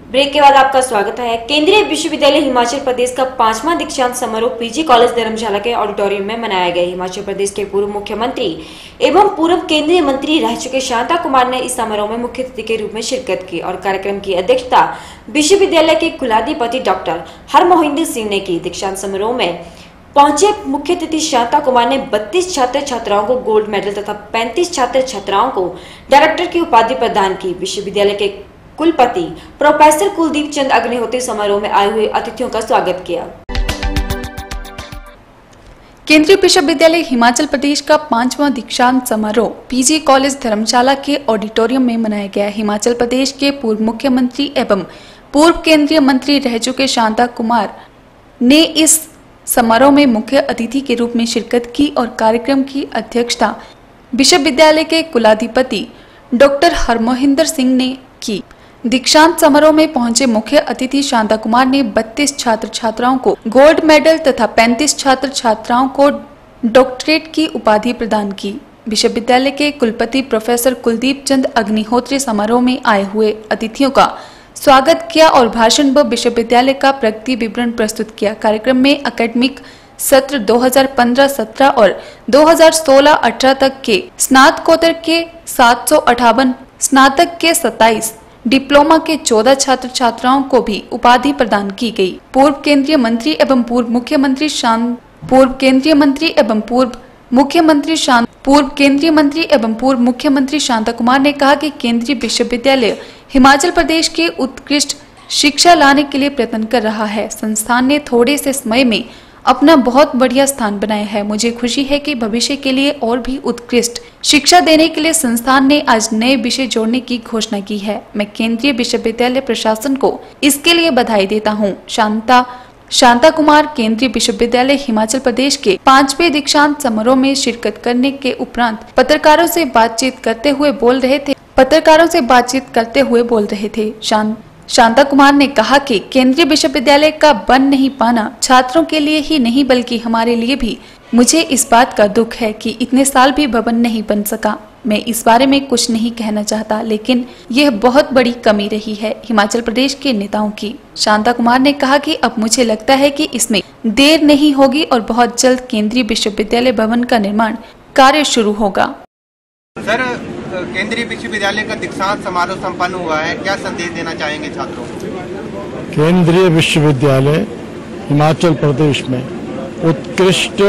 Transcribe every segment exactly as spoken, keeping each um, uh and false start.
Break के बाद आपका स्वागत है। केंद्रीय विश्वविद्यालय हिमाचल प्रदेश का पांचवा दीक्षांत समारोह पीजी कॉलेज धर्मशाला के ऑडिटोरियम में मनाया गया। हिमाचल प्रदेश के पूर्व मुख्यमंत्री एवं पूर्व केंद्रीय मंत्री रह चुके शांता कुमार ने इस समारोह में मुख्य अतिथि के रूप में शिरकत की और कार्यक्रम की अध्यक्षता विश्वविद्यालय के कुलाधिपति डॉक्टर हरमोहिंदर सिंह ने की। दीक्षांत समारोह में पहुंचे मुख्य अतिथि शांता कुमार ने बत्तीस छात्र छात्राओं को गोल्ड मेडल तथा पैंतीस छात्र छात्राओं को डायरेक्टर की उपाधि प्रदान की। विश्वविद्यालय के कुलपति प्रोफेसर कुलदीप चंद अग्निहोत्री समारोह में आए हुए अतिथियों का स्वागत किया। केंद्रीय विश्वविद्यालय हिमाचल प्रदेश का पांचवा दीक्षांत समारोह पीजी कॉलेज धर्मशाला के ऑडिटोरियम में मनाया गया। हिमाचल प्रदेश के पूर्व मुख्यमंत्री एवं पूर्व केंद्रीय मंत्री रह चुके शांता कुमार ने इस समारोह में मुख्य अतिथि के रूप में शिरकत की और कार्यक्रम की अध्यक्षता विश्वविद्यालय के कुलाधिपति डॉक्टर हरमोहिंदर सिंह ने की। दीक्षांत समारोह में पहुंचे मुख्य अतिथि शांता कुमार ने बत्तीस छात्र छात्राओं को गोल्ड मेडल तथा पैंतीस छात्र छात्राओं को डॉक्टरेट की उपाधि प्रदान की। विश्वविद्यालय के कुलपति प्रोफेसर कुलदीप चंद अग्निहोत्री समारोह में आए हुए अतिथियों का स्वागत किया और भाषण व विश्वविद्यालय का प्रगति विवरण प्रस्तुत किया। कार्यक्रम में एकेडमिक सत्र दो हज़ार पंद्रह सत्रह और दो हज़ार सोलह अठारह तक के स्नातकोत्तर के सात सौ अठावन, स्नातक के सत्ताईस, डिप्लोमा के चौदह छात्र छात्राओं को भी उपाधि प्रदान की गई। पूर्व केंद्रीय मंत्री एवं पूर्व मुख्यमंत्री शांत पूर्व केंद्रीय मंत्री एवं पूर्व मुख्यमंत्री शांत पूर्व केंद्रीय मंत्री एवं पूर्व मुख्यमंत्री शांता कुमार ने कहा कि केंद्रीय विश्वविद्यालय हिमाचल प्रदेश के उत्कृष्ट शिक्षा लाने के लिए प्रयत्न कर रहा है। संस्थान ने थोड़े से समय में अपना बहुत बढ़िया स्थान बनाया है। मुझे खुशी है कि भविष्य के लिए और भी उत्कृष्ट शिक्षा देने के लिए संस्थान ने आज नए विषय जोड़ने की घोषणा की है। मैं केंद्रीय विश्वविद्यालय प्रशासन को इसके लिए बधाई देता हूं। शांता शांता कुमार केंद्रीय विश्वविद्यालय हिमाचल प्रदेश के पांचवें दीक्षांत समारोह में शिरकत करने के उपरांत पत्रकारों से बातचीत करते हुए बोल रहे थे पत्रकारों से बातचीत करते हुए बोल रहे थे शांत शांता कुमार ने कहा कि केंद्रीय विश्वविद्यालय का बन नहीं पाना छात्रों के लिए ही नहीं बल्कि हमारे लिए भी। मुझे इस बात का दुख है कि इतने साल भी भवन नहीं बन सका। मैं इस बारे में कुछ नहीं कहना चाहता, लेकिन यह बहुत बड़ी कमी रही है हिमाचल प्रदेश के नेताओं की। शांता कुमार ने कहा कि अब मुझे लगता है कि इसमें देर नहीं होगी और बहुत जल्द केंद्रीय विश्वविद्यालय भवन का निर्माण कार्य शुरू होगा। सर, केंद्रीय विश्वविद्यालय का दीक्षांत समारोह संपन्न हुआ है, क्या संदेश देना चाहेंगे छात्रों को? केंद्रीय विश्वविद्यालय हिमाचल प्रदेश में उत्कृष्ट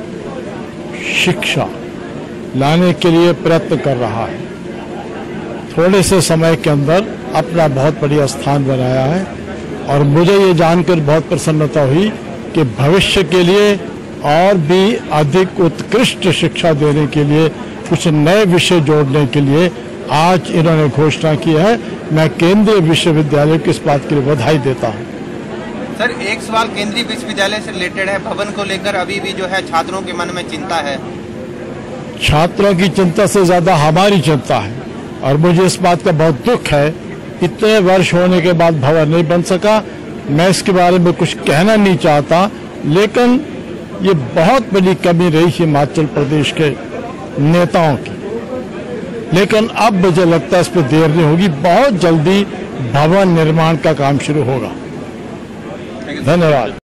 शिक्षा लाने के लिए प्रयत्न कर रहा है। थोड़े से समय के अंदर अपना बहुत बढ़िया स्थान बनाया है और मुझे ये जानकर बहुत प्रसन्नता हुई कि भविष्य के लिए और भी अधिक उत्कृष्ट शिक्षा देने के लिए कुछ नए विषय जोड़ने के लिए आज इन्होंने घोषणा की है। मैं केंद्रीय विश्वविद्यालय को इस बात के लिए बधाई देता हूं। सर, एक सवाल केंद्रीय विश्वविद्यालय से रिलेटेड है। भवन को लेकर अभी भी जो है छात्रों के मन में चिंता है। छात्रों की चिंता से ज्यादा हमारी चिंता है और मुझे इस बात का बहुत दुख है। इतने वर्ष होने के बाद भवन नहीं बन सका। मैं इसके बारे में कुछ कहना नहीं चाहता, लेकिन ये बहुत बड़ी कमी रही हिमाचल प्रदेश के नेताओं की। लेकिन अब मुझे लगता है इस पर देर नहीं होगी, बहुत जल्दी भवन निर्माण का काम शुरू होगा। धन्यवाद।